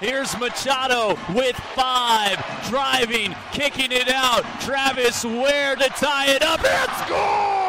Here's Machado with 5, driving, kicking it out. Travis Ware to tie it up and score!